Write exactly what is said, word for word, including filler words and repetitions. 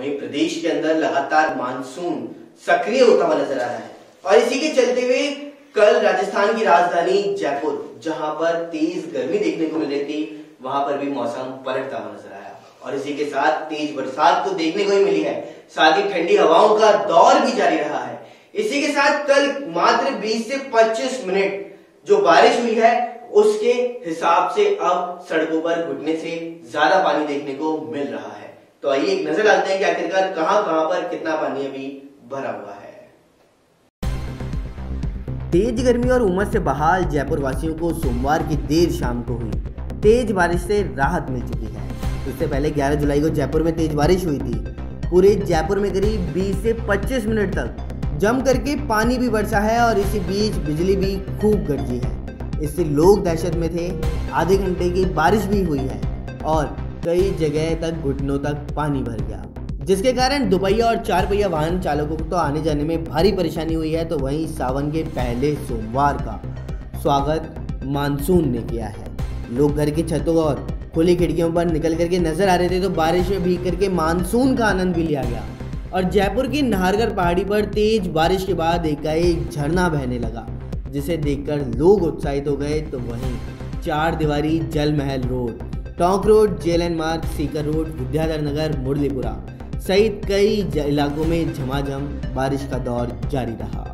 वहीं प्रदेश के अंदर लगातार मानसून सक्रिय होता हुआ नजर आ रहा है और इसी के चलते हुए कल राजस्थान की राजधानी जयपुर, जहां पर तेज गर्मी देखने को मिल रही थी, वहां पर भी मौसम पलटता हुआ नजर आया और इसी के साथ तेज बरसात तो देखने को ही मिली है, साथ ही ठंडी हवाओं का दौर भी जारी रहा है। इसी के साथ कल मात्र बीस से पच्चीस मिनट जो बारिश हुई है उसके हिसाब से अब सड़कों पर घुटने से ज्यादा पानी देखने को मिल रहा है। तो आइए एक नजर डालते हैं कि आखिरकार कहां कहां पर कितना पानी अभी भरा हुआ है। तेज गर्मी और उमस से बहाल जयपुर वासियों को सोमवार की देर शाम को हुई तेज बारिश से राहत मिल चुकी है। इससे पहले ग्यारह जुलाई को जयपुर में तेज बारिश हुई थी। पूरे जयपुर में करीब बीस से पच्चीस मिनट तक जम करके पानी भी बरसा है और इसी बीच बिजली भी खूब गरजी है। इससे लोग दहशत में थे। आधे घंटे की बारिश भी हुई है और कई जगह तक घुटनों तक पानी भर गया, जिसके कारण दुपहिया और चार पहिया वाहन चालकों को तो आने जाने में भारी परेशानी हुई है। तो वहीं सावन के पहले सोमवार का स्वागत मानसून ने किया है। लोग घर की छतों और खुली खिड़कियों पर निकल करके नजर आ रहे थे तो बारिश में भीग करके मानसून का आनंद भी लिया गया और जयपुर की नाहरगढ़ पहाड़ी पर तेज बारिश के बाद एकाएक झरना बहने लगा, जिसे देखकर लोग उत्साहित हो गए। तो वहीं चार दीवारी, जल महल रोड, टोंक रोड, जेएलएन मार्ग, सीकर रोड, विद्याधर नगर, मुरलीपुरा सहित कई इलाकों में झमाझम बारिश का दौर जारी रहा।